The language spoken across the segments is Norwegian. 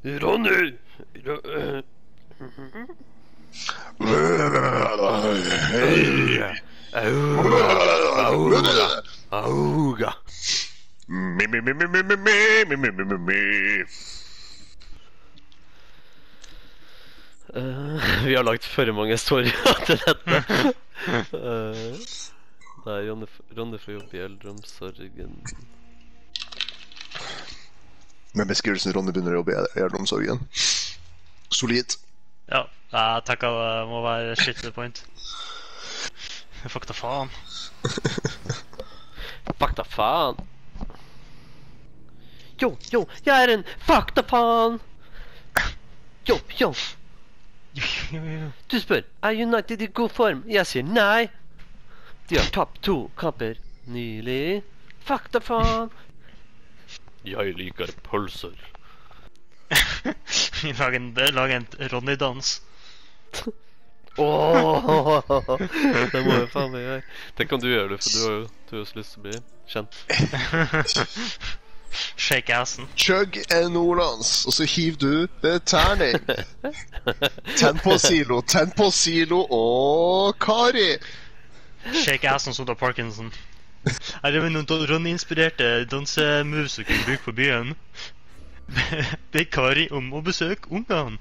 Ronny! Auga! Vi har lagt for mange storyer til dette. Nei, Ronny får jobb i eldreomsorgen. Med beskrivelsen Ronny begynner å jobbe i eldreomsorgen. Solid. Ja, jeg tenker det må være shit to the point. Fuck da faen. Fuck da faen. Jo, jeg er en fuck da faen. Jo. Du spør, er United i god form? Jeg sier nei. De har tapt 2 kamper nylig. Fuck da faen. Jeg liker pølser. Lag en Ronny-dans. Det må jeg faen meg gjøre. Tenk om du gjør det, for du har jo så lyst til å bli kjent. Shake assen. Chug er nordlands, og så hiv du terning. Tenn på silo, og Kari. Shake assen som da Parkinson. Er det noen Ronny-inspirerte dansemoves du kunne bruke på byen? Be Kari om å besøke ungene.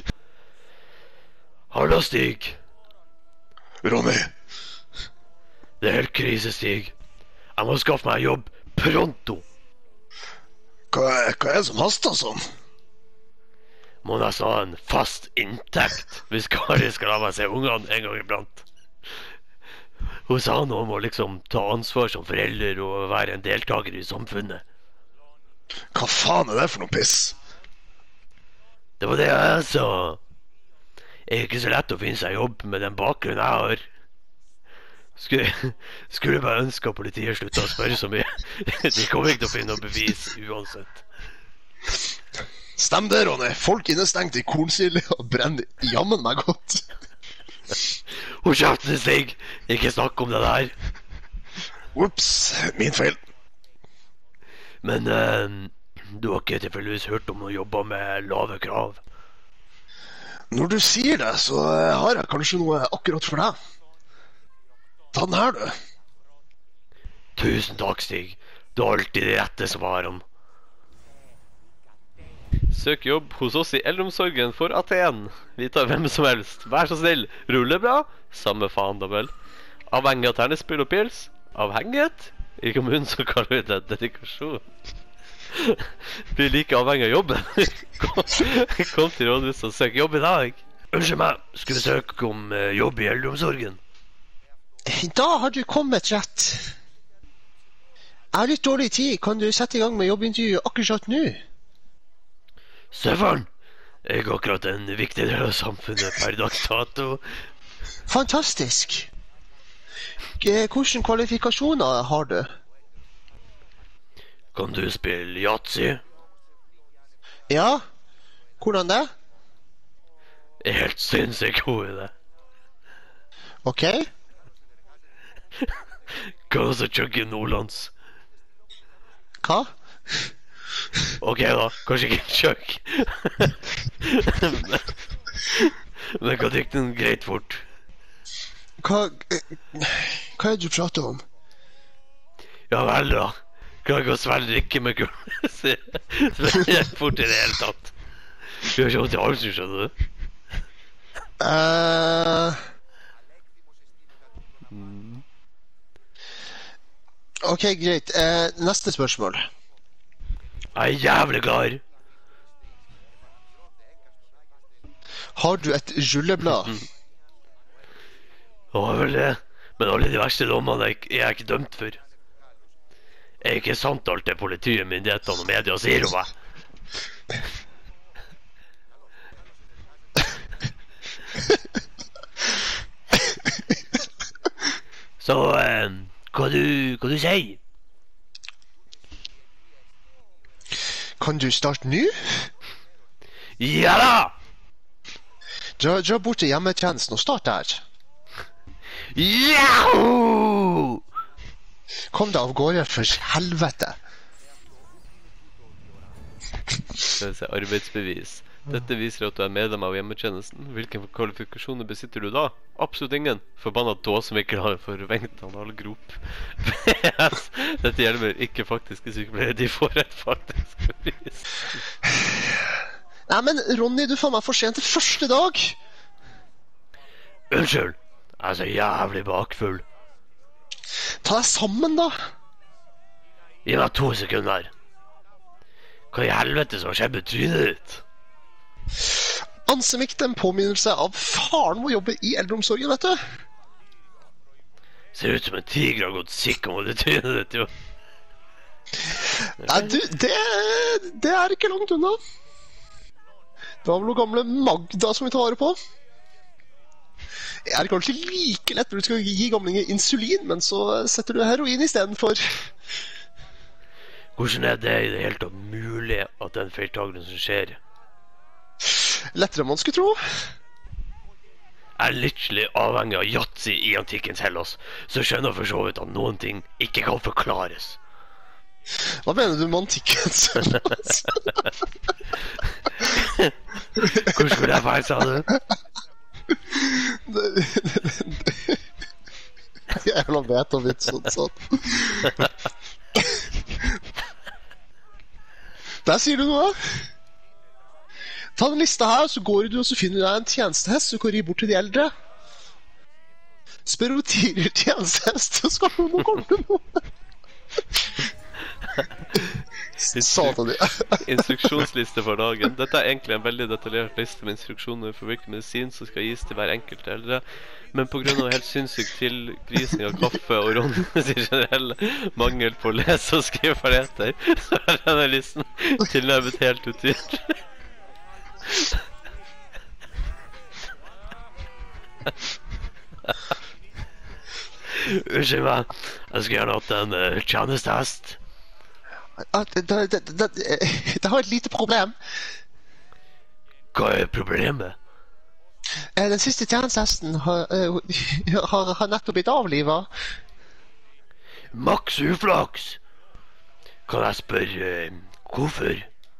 Hallo, Stig. Ronny. Det er helt krise, Stig. Jeg må skaffe meg jobb pronto. Hva er det som haster sånn? Må nesten ha en fast inntekt hvis Kari skal la meg se ungene en gang iblant. Hun sa noe om å liksom ta ansvar som forelder og være en deltaker i samfunnet. Hva faen er det for noe piss? Det var det jeg sa. Det er ikke så lett å finne seg jobb med den bakgrunnen jeg har. Skulle bare ønske at politiet sluttet å spørre så mye. De kommer ikke til å finne noe bevis uansett. Stem det, Ronny. Folk innestengt i kornsilje og brenner jammen meg godt. Hold kjeften, Stig. Ikke snakk om det der. Ups, min feil. Men du har ikke tilfeldigvis hørt om noen jobber med lave krav? Når du sier det, så har jeg kanskje noe akkurat for deg. Ta den her, du. Tusen takk, Stig. Du har alltid de rette svarene. Søk jobb hos oss i eldreomsorgen for Aten. Vi tar hvem som helst. Vær så snill. Ruller bra? Samme faen da vel. Avhengig av ternespill og pils? Avhengighet? I kommunen så kaller vi det dedikasjon. Blir like avhengig av jobben. Kom til rådhuset og søk jobb i dag. Unnskyld meg, skulle vi søke om jobb i eldreomsorgen? Da har du kommet rett. Jeg har litt dårlig tid. Kan du sette i gang med jobbintervju akkurat nå? Stefan, jeg er akkurat en viktig del av samfunnet per dags dato. Fantastisk. Hvilke kvalifikasjoner har du? Kan du spille Yatzy? Ja, hvordan det? Helt sinnssykt god i det. Ok. Kan også chugge nordlands. Hva? Ok da, kanskje ikke chugg. Men kan drikke den greit fort. Hva er det du prater om? Ja vel da. Kan ikke å svelge drikke med gull. Svelge fort i det hele tatt. Du har ikke vondt i halsen, skjønner du? Ok, greit. Neste spørsmål. Jeg er jævlig klar. Har du et rulleblad? Ja, vel det. Men alle de verste dommene er jeg ikke dømt for. Er ikke sant alt det politiet, myndighetene og media sier om meg? Så, hva du sier? Kan du starte nå? Ja da! Dra bort til hjemmetjenesten og start der. Yahoo! Kom deg av gårde for helvete. Skal vi se, arbeidsbevis. Dette viser at du er medlem av hjemmetjenesten. Hvilke kvalifikasjoner besitter du da? Absolutt ingen. Forbanna dåsemikkel har forventet analgrop. PS. Dette hjelper ikke faktiske sykepleiere. De får et faktisk bevis. Nei, men Ronny, du får meg for sent til første dag. Unnskyld. Jeg er så jævlig bakfull. Ta deg sammen, da. Gi meg 2 sekunder. Hva i helvete som har skjedd med trynet ditt? Ansemikte en påminnelse av faren må jobbe i eldreomsorgen, vet du. Ser ut som en tiger har gått sikk om det trynet ditt, jo. Nei, du, det er ikke langt unna. Det var vel noe gamle Magda som vi tar vare på. Det er kanskje like lett når du skal gi gamlinger insulin, men så setter du heroin i stedet for. Hvordan er det i det hele tatt mulig at den feiltagelsen skjer? Lettere enn man skulle tro. Jeg er literally avhengig av yatzy i antikkens Hellas, så skjønner for så vidt at noen ting ikke kan forklares. Hva mener du med antikkens Hellas? Hvor skulle jeg feil, sa du? Jævla vet om litt sånn. Der sier du noe. Ta den lista her, så går du og så finner du deg en tjenestehest, så går du bort til de eldre. Spør om tidligere tjenestehest, så skal du noe komme til noe. Satan, ja. Instruksjonsliste for dagen. Dette er egentlig en veldig detaljert liste med instruksjoner for hvilken medisin som skal gis til hver enkelt eldre. Men på grunn av helt sinnssyk tilgrising av kaffe og Ronnys generelle mangel på lese- og skriveferdigheter, så er denne listen tilnærmet helt utydelig. Unnskyld meg, jeg skulle gjerne hatt en tjenestehest. Det har et lite problem. Hva er problemet? Den siste tjenestehesten har nettopp blitt avlivet. Maks uflaks. Kan jeg spørre hvorfor?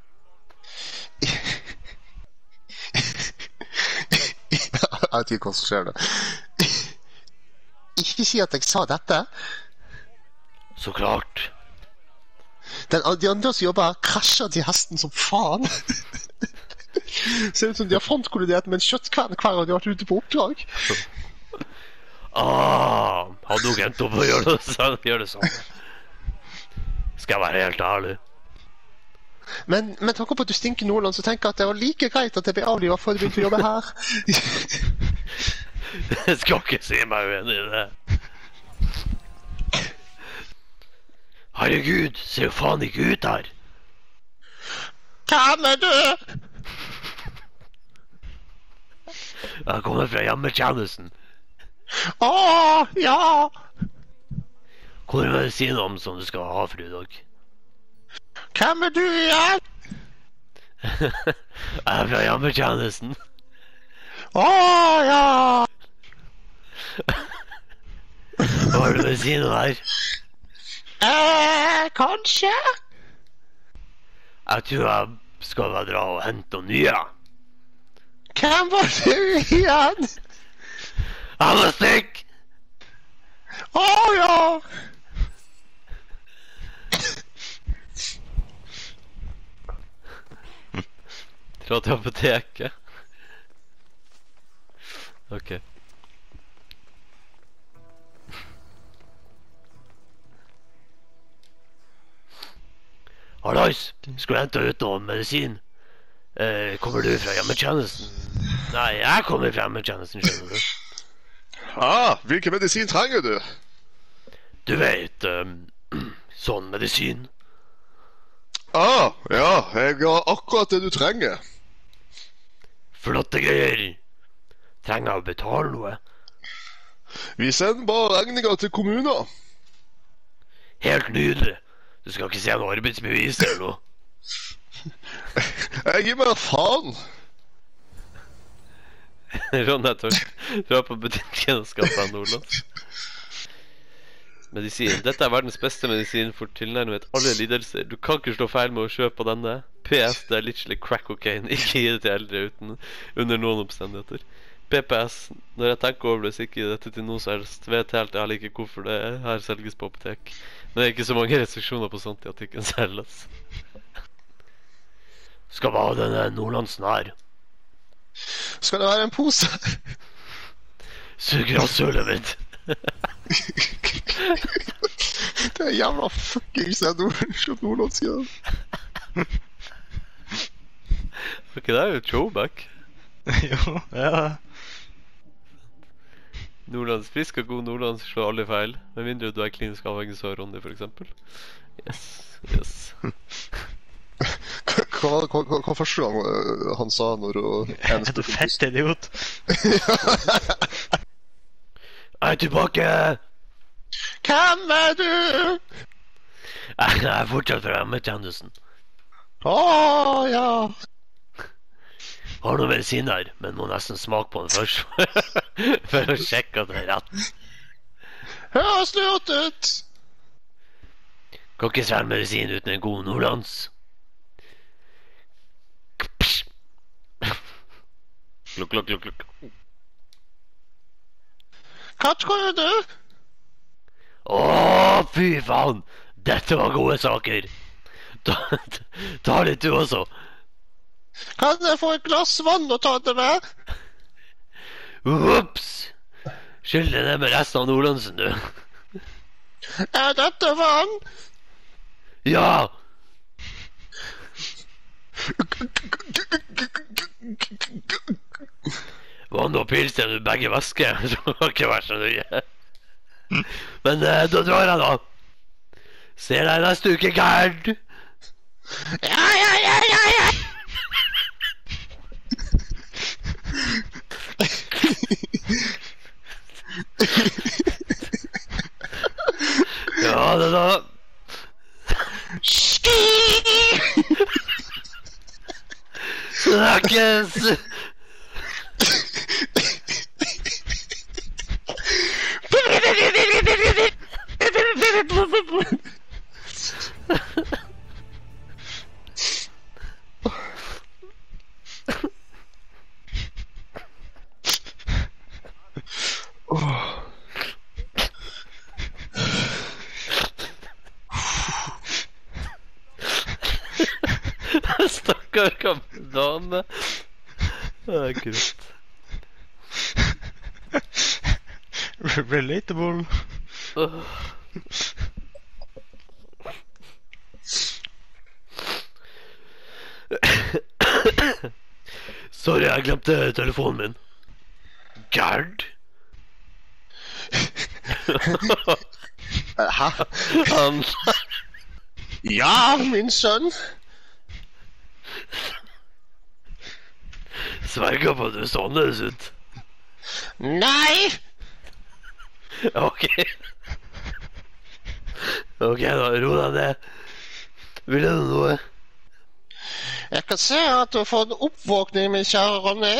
Jeg vet ikke hva som skjer da. Ikke si at jeg sa dette. Så klart. De andre som jobber her krasjer til hesten som faen. Ser ut som de har frontkollidert med en kjøttkvern hver gang de har vært ute på oppdrag. Hadde hun glemt opp å gjøre det sånn. Skal jeg være helt ærlig. Men med tanke på at du stinker Nordland, så tenker jeg at det var like greit at jeg ble avlivet før du begynte å jobbe her. Jeg skal ikke si meg uenig i det. Herregud, ser jo faen ikke ut her. Hvem er du? Jeg kommer fra hjemmetjenesten. Ja. Hvor er medisinene som du skal ha for i dag? Hvem er du igjen? Jeg er fra hjemmetjenesten. Ja. Hva har du medisiner her? Kanskje? Jeg tror jeg skal dra og hente noen nye. Hvem var du igjen? Jeg må stikke! Ja. Dra til apoteket. Ok. Hallais, skulle hente ut noe medisin. Kommer du fra hjemmetjenesten? Nei, jeg kommer fra hjemmetjenesten, skjønner du. Hvilken medisin trenger du? Du vet, sånn medisin. Ja, jeg har akkurat det du trenger. Flotte greier. Trenger jeg å betale noe? Vi sender bare regninger til kommunen. Helt nydelig. Du skal ikke se noe arbeidsbevis eller noe. Jeg gir meg faen. Ron er tørst. Dra på butikken og skaffe en Nordland. Medisin. Dette er verdens beste medisin for tilnærmet alle lidelser. Du kan ikke slå feil med å kjøpe denne. PS, det er literally crack cocaine. Ikke gi det til eldre under noen omstendigheter. PPS, når jeg tenker over det, så ikke gi dette til noe som helst. Vet helt ærlig ikke hvorfor det her selges på apotek. Men det er ikke så mange restriksjoner på sånt i at det ikke selges. Skal vi ha denne Nordlandsen her? Skal det være en pose? Suger av sølet mitt. Det er jævla fuckings nordlandsk. Ok, det er jo throwback. Jo, ja. Nordlands frisk og god nordlandsk slår alle feil. Med mindre du er klinisk avhengig av Ronny, for eksempel. Yes. Hva første gang han sa når Er du fett idiot? Jeg er tilbake! Hvem er du? Jeg er fortsatt fra hjemmetjenesten. Ja. Har noe medisin her, men må nesten smake på den først. For å sjekke at det er rett. Høres lurt ut. Kan ikke svelge medisin uten en god nordlands. Klukk. Hva tror du? Fy faen! Dette var gode saker. Ta litt du også. Kan jeg få et glass vann å ta det med? Ups! Skyld deg ned med resten av Nordlandsen, du. Er dette vann? Ja! Vann og pils er du begge væsker, så det kan ikke være så nøye. Men da drar jeg da. Ser deg neste uke, Gerd. Ja. Ja, det da. Snakkes! Stakkar gamle dame. Det er greit. Relatable. Sorry, jeg glemte telefonen min. Gerd? Hæ? Ja, min sønn. Sverger på at du så annerledes ut. Nei. Ok, da, ro deg ned. Vil du noe? Jeg kan se at du har fått en oppvåkning, min kjære Ronny.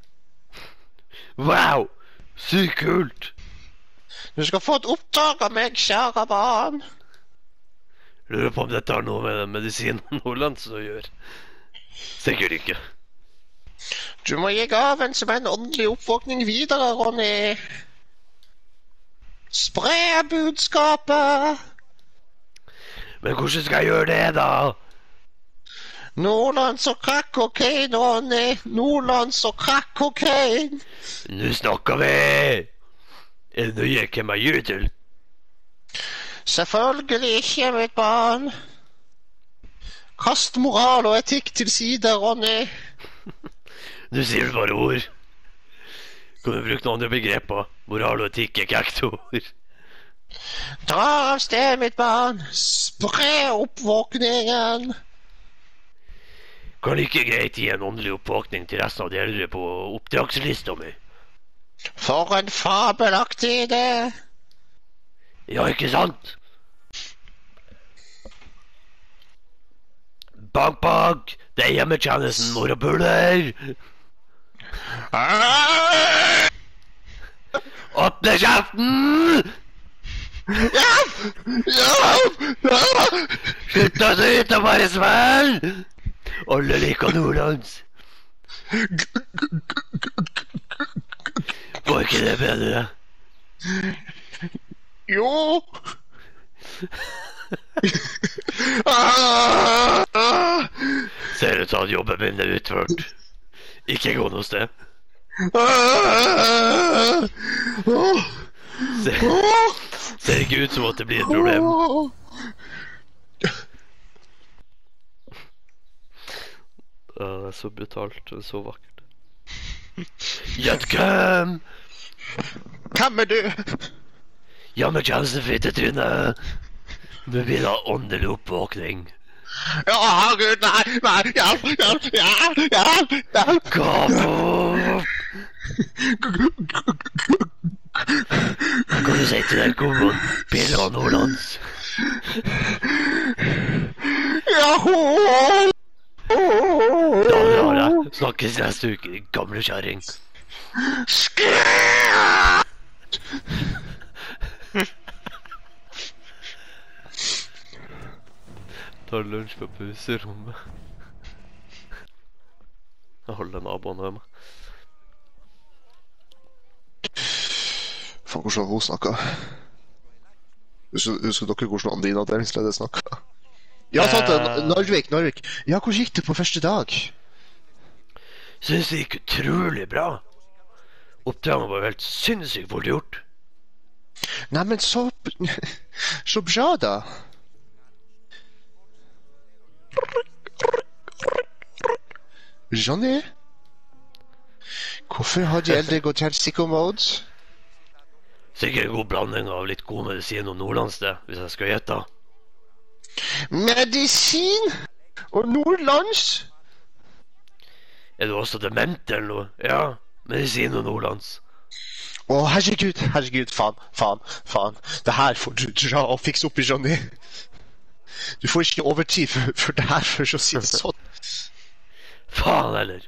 Wow, sykt kult. Du skal få et oppdrag av meg, kjære barn. Lurer på om dette har noe med den medisinen Nordlandsen å gjøre. Sikkert ikke. Du må gi gaven som en åndelig oppvåkning videre, Ronny. Spre budskapet. Men hvordan skal jeg gjøre det, da? Nordlands og crack cocaine, Ronny. Nordlands og crack cocaine. Nå snakker vi. Er det nøye hvem jeg gir det til? Selvfølgelig ikke, mitt barn. Kast moral og etikk til side, Ronny. Du sier bare ord. Kan du bruke noen andre begreper? Moral og etikk er ikke ekte ord. Dra av sted, mitt barn. Spre oppvåkningen. Kan like greit gi en åndelig oppvåkning til resten av de eldre på oppdragslista mi. For en fabelaktig idé. Ja, ikke sant? Bank, bank! Det er hjemmetjenesten, morapuler! Åpne kjeften! Hjelp! Slutt å syte og bare svelg! Alle liker Nordlands. Var ikke det bedre? Jo! Ser ut til at jobben min er utført. Ikke gå noe sted. Ser ikke ut som at det blir et problem. Det er så brutalt og så vakkert. Gjett hvem? Hvem er du? Jammer Jansen fittetryne. Nå blir det åndelig oppvåkning. Ja, Gud, nei, hjelp! Gap opp! Kan du si til den komboen Piller av Nordlands? Da drar jeg. Snakkes neste uke, din gamle kjæring. Tar lunsj på pauserommet. Jeg holder naboen med meg. Faen, hvordan hun snakket. Husker dere hvordan din avdelingsleder snakket? Ja, sant det. Narvik. Ja, hvor gikk det på første dag? Synes det gikk utrolig bra. Oppdraget var jo helt sinnssykt fort gjort. Nei, men så bra da. Johnny? Hvorfor har de eldre gått helt sicko-mode? Sikkert en god blanding av litt god medisin og nordlands det, hvis jeg skal gjette. Medisin? Og nordlands? Er du også dement eller noe? Ja, medisin og nordlands. Å, herregud, faen. Det her får du dra og fikse opp i, Johnny. Du får ikke overtid for det her, for å si det sånn. Faen heller.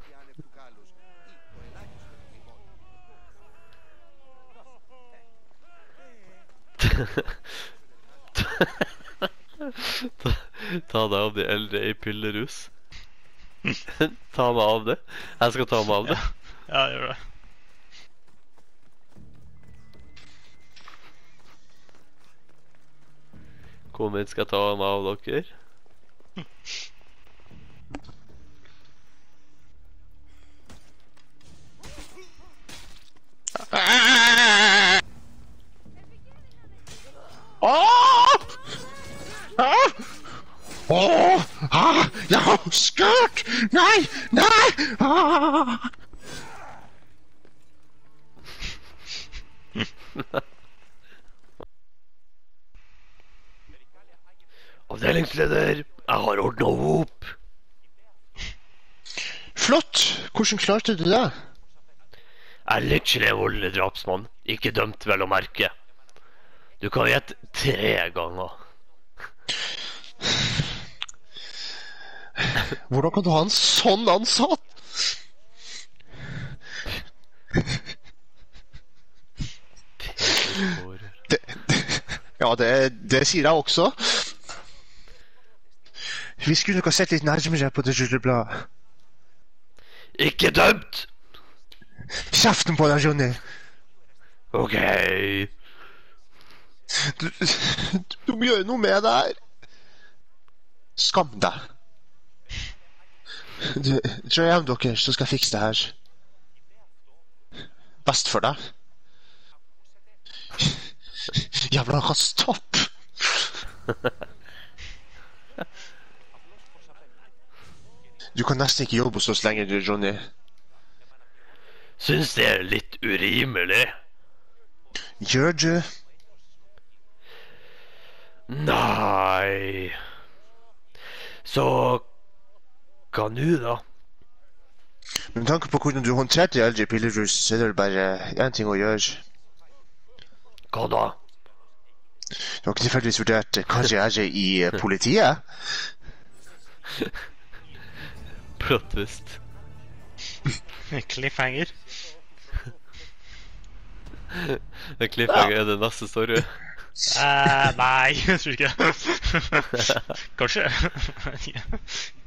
Ta deg av de eldre i pillerus. Ta meg av det. Jeg skal ta meg av det. Ja, gjør det. Kom hit, skal jeg ta meg av dere. Ja, skørt! Nei! Avdelingsleder, jeg har ordnet hop. Flott! Hvordan klarte du det? Jeg er literally en voldelig drapsmann. Ikke dømt vel å merke. Du kan gjette 3 ganger. Hvordan kan du ha en sånn ansatt? Ja, det sier jeg også. Vi skulle nok ha sett litt nærmere på det rullebladet. Ikke dømt! Kjeften på deg, Johnny. Ok. Du må gjøre noe med det her. Skam deg. Dra hjem dere, så skal jeg fikse det her. Best for deg. Jævla rastopp. Du kan nesten ikke jobbe hos oss lenger, Johnny. Syns det er litt urimelig. Gjør du? Nei. Så hva nå da? Med tanke på hvordan du håndterte eldre i pillerus, så er det bare en ting å gjøre. Hva da? Du har ikke tilfeldigvis vurdert karriere i politiet? Plot twist. Cliffhanger. Cliffhanger er det neste story. Nei, jeg tror ikke det. Kanskje.